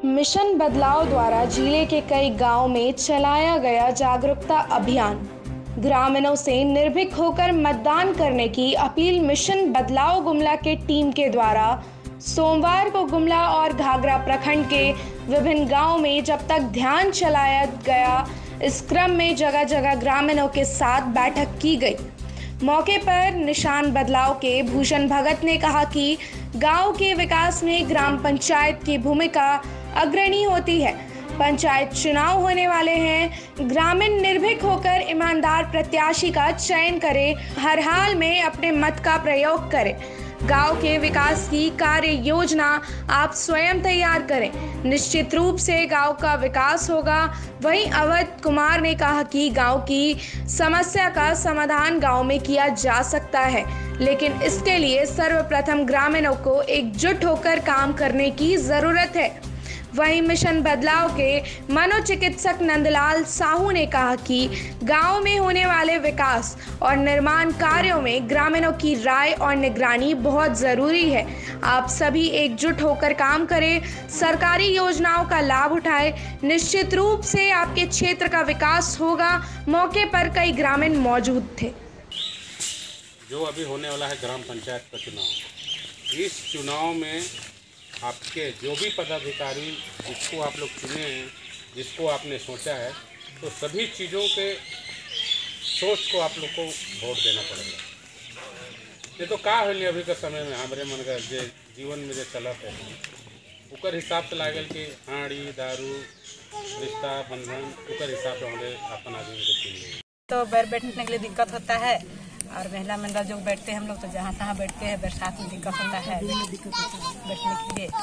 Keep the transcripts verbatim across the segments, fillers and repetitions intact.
Mission बदलाव द्वारा जिले के कई गांव में चलाया गया जागरूकता अभियान। ग्रामीणों से निर्भीक होकर मतदान करने की अपील मिशन बदलाव गुमला के टीम के द्वारा सोमवार को गुमला और घाघरा प्रखंड के विभिन्न गांवों में जब तक ध्यान चलाया गया, इस क्रम में जगह जगह ग्रामीणों के साथ बैठक की गई। मौके पर निशान बदलाव के भूषण भगत ने कहा कि गांव के विकास में ग्राम पंचायत की भूमिका अग्रणी होती है। पंचायत चुनाव होने वाले हैं, ग्रामीण निर्भीक होकर ईमानदार प्रत्याशी का चयन करें, हर हाल में अपने मत का प्रयोग करें। गांव के विकास की कार्य योजना आप स्वयं तैयार करें, निश्चित रूप से गांव का विकास होगा। वहीं अवध कुमार ने कहा कि गांव की समस्या का समाधान गांव में किया जा सकता है, लेकिन इसके लिए सर्वप्रथम ग्रामीणों को एकजुट होकर काम करने की जरूरत है। वहीं मिशन बदलाव के मनोचिकित्सक नंदलाल साहू ने कहा कि गांव में होने वाले विकास और निर्माण कार्यों में ग्रामीणों की राय और निगरानी बहुत जरूरी है। आप सभी एकजुट होकर काम करें, सरकारी योजनाओं का लाभ उठाएं, निश्चित रूप से आपके क्षेत्र का विकास होगा। मौके पर कई ग्रामीण मौजूद थे। जो अभी होने वाला है ग्राम पंचायत का चुनाव, इस चुनाव में आपके जो भी पदाधिकारी जिसको आप लोग चुने हैं, जिसको आपने सोचा है, तो सभी चीज़ों के सोच को आप लोग को वोट देना पड़ेगा। ये तो का है अभी के समय में हमारे मन का जे जीवन में जो चलत है उकर हिसाब से लागल कि हाड़ी दारू रिश्ता बंधन उकर हिसाब से हमारे अपन आदमी को चुन लेंगे। तो बैठ बैठने के लिए दिक्कत होता है, और महिला मंडल जो बैठते हैं हम लोग तो जहाँ तहाँ बैठते हैं, बरसात में दिक्कत होता है बैठने के लिए।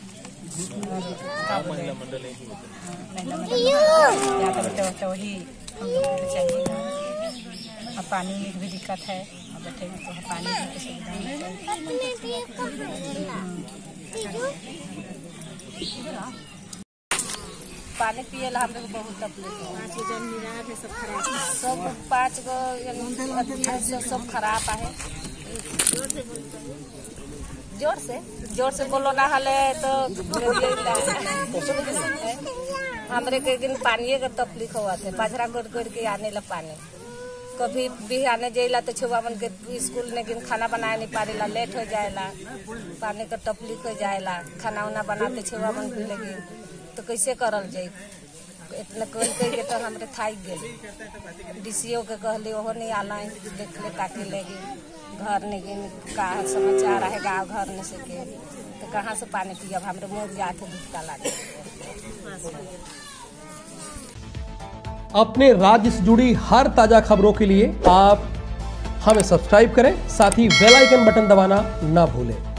महिला मंडल महिला मंडल यहाँ पे बैठते होते वही हम लोग को चाहिए। अब पानी की भी दिक्कत है, और बैठेंगे तो पानी की सुविधा चाहिए। पानी पिए ला हम लोग बहुत तकलीफ है, सब खराब सब पाँच गो सब खराब है। जोर से जोर से बोलो ना हले तो हमरे के दिन पानी का तकलीफ हुआ थे, बाजरा गोड़ गोड़ के आने ला पानी। कभी भी आने जाइला तो छुआ मन के स्कूल में गिन खाना बनाए नहीं पारेला, लेट हो जाएला, पानी का तकलीफ हो जाएला। खाना उना बनाते छुआ मन भी लगी तो कैसे करल जाए। इतना कल के तो हमारे थाई गए, डीसीओ के कहली वो नहीं आना देख ले ताकि लेगी घर नहीं का समाचार है गाँव घर नहीं सके तो कहाँ से पानी पिए। अब हमारे मुँह जाके दुखता लगे। अपने राज्य से जुड़ी हर ताजा खबरों के लिए आप हमें सब्सक्राइब करें, साथ ही बेल आइकन बटन दबाना ना भूलें।